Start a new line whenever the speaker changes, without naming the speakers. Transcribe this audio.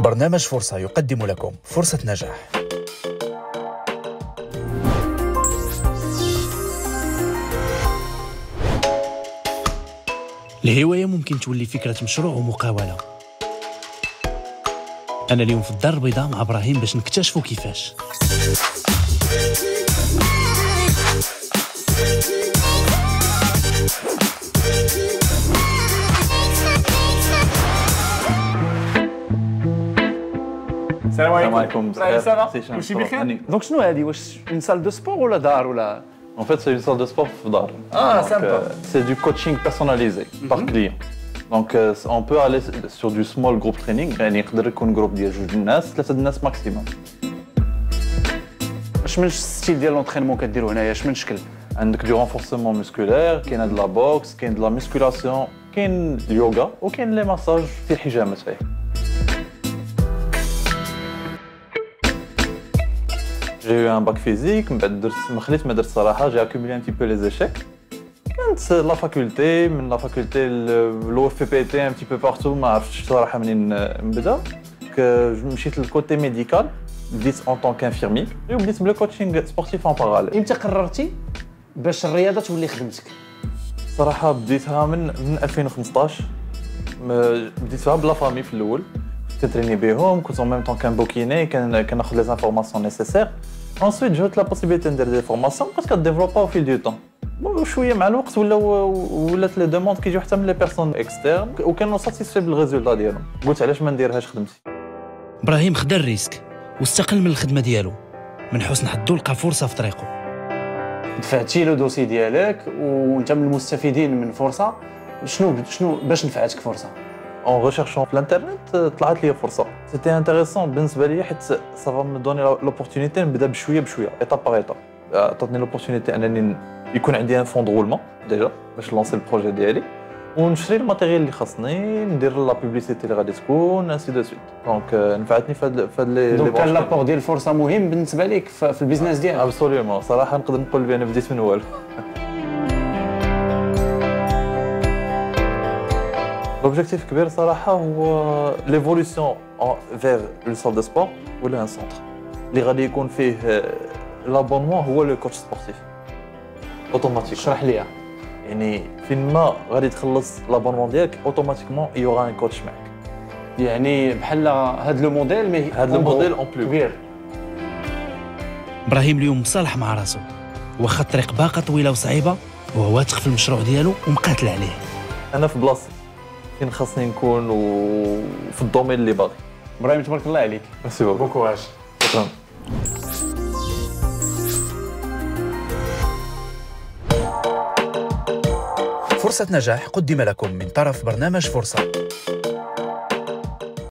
برنامج فرصة يقدم لكم فرصة نجاح.
الهواية ممكن تولي فكرة مشروع ومقاولة. أنا اليوم في الدار البيضاء مع إبراهيم باش نكتشفوا كيفاش.
السلام عليكم.
واش بخير؟ دونك شنو هذه؟ واش اون سال دو سبور ولا دار ولا؟
En fait, c'est une salle de sport في دار.
sympa.
C'est du coaching personnalisé par client. Donc, on peut aller sur du small group training. يعني يقدر يكون جروب ديال جوج الناس، ثلاثة الناس ماكسيموم.
اش من ستيل ديال لونطرينمون كديروا هنايا؟ اش من شكل؟
عندك دو رانفورسمون مسكولير، كاين د لا بوكس، كاين د لا ميسكولاسيون، كاين اليوغا وكاين لي ماساج في الحجامات فيه. J'ai eu un bac physique, ما درت صراحة, j'ai accumulé un petit peu les échecs. كانت لا فاكولتي من لا فاكولتي لو اف بي تي un petit peu partout ما عرفتش صراحة منين نبدا. مشيت للكوتي ميديكال, بديت en tant qu'infirmier وبديت بلو كوتشينغ سبورتيف en parallèle.
امتى قررتي باش الرياضة تولي خدمتك؟
صراحة بديتها من 2015. بديتها بلا فامي في الأول. كنتريني بهم, كنت en même temps كنبوكيني, كناخذ لي انفورماسيون نيسيسير. ensuite جات لا بوسيبيليتي ندير دي فورماسيون, بقيت كديفلوبا او فيل دو طون. وشويه مع الوقت ولات لي دوموند كيجيو حتى من لي بيرسون اكسترن وكانوا ساتيسفي بالريزولتا ديالهم. قلت علاش ما نديرهاش خدمتي.
إبراهيم خدا الريسك واستقل من الخدمة ديالو. من حسن حظو لقى فرصة في طريقه.
دفعتي له دوسي ديالك وانت من المستفيدين من فرصة. شنو باش نفعتك فرصة؟
En recherchant في الانترنت طلعت لي فرصه. سيتي انتريسون بالنسبه لي حيت سافا مي دوني لوبورتونيتي نبدا بشويه بشويه ايطاب باغ ايطاب. عطاتني لوبورتونيتي انني يكون عندي ان فون دغولمون ديجا باش لونسي البروجي ديالي ونشري الماتيريال اللي خاصني, ندير لا بوبليسيتي اللي غادي تكون انسي دو سويت. دونك نفعتني في هاد لي
دونك كان لابور ديال الفرصه مهم بالنسبه ليك في البيزنس ديالك؟
ابسوليومون صراحه نقدر نقول بان انا بديت من والو. L'objectif كبير صراحة هو l'évolution vers une salle de sport ولا un centre اللي غادي يكون فيه l'abonnement هو le coach sportif automatique.
اشرح لي.
يعني فين ما غادي تخلص l'abonnement ديالك automatiquement il y aura un coach معك.
يعني بحال هاد لو موديل مي
هاد لو موديل اون بلو
كبير.
إبراهيم اليوم مصالح مع راسو, واخا الطريق باقا طويلة وصعيبة وهو واثق في المشروع ديالو ومقاتل عليه.
أنا في بلاصتي فين خاصني نكون وفي الدومين اللي باغي.
إبراهيم تبارك الله عليك.
ميرسي بوكو.
كوراج.
شكرا.
فرصة نجاح قدم لكم من طرف برنامج فرصة.